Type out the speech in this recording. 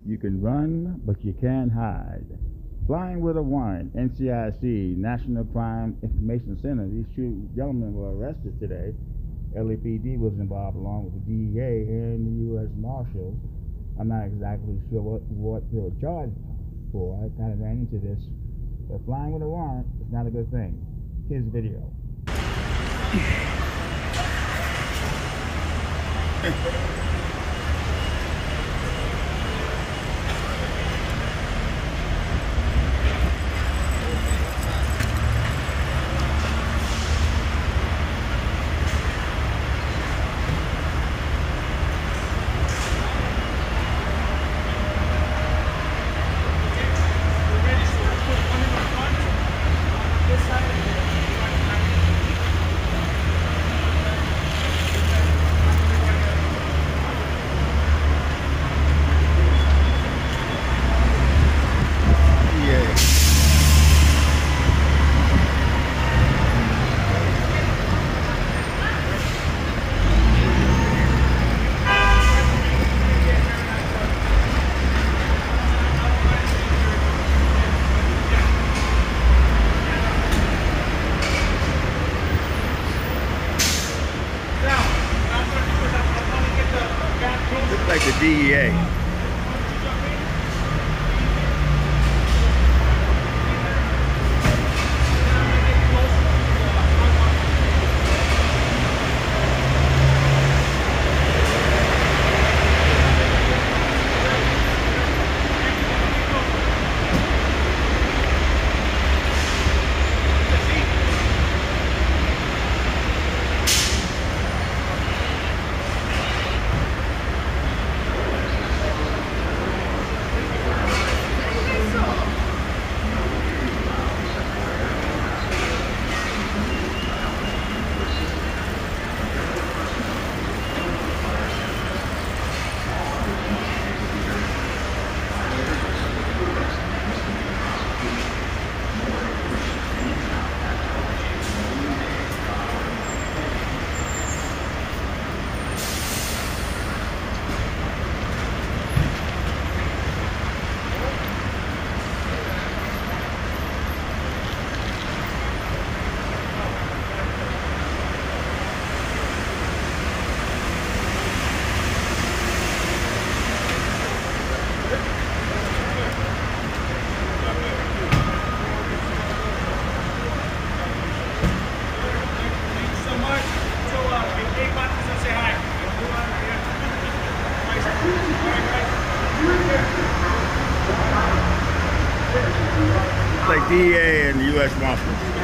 You can run, but you can't hide. Flying with a warrant, NCIC, National Crime Information Center. These two gentlemen were arrested today. LAPD was involved along with the DEA and the US Marshall. I'm not exactly sure what they were charged for. I kind of ran into this. But flying with a warrant is not a good thing. Here's the video. Looks like the DEA. Like DEA and the US Marshall.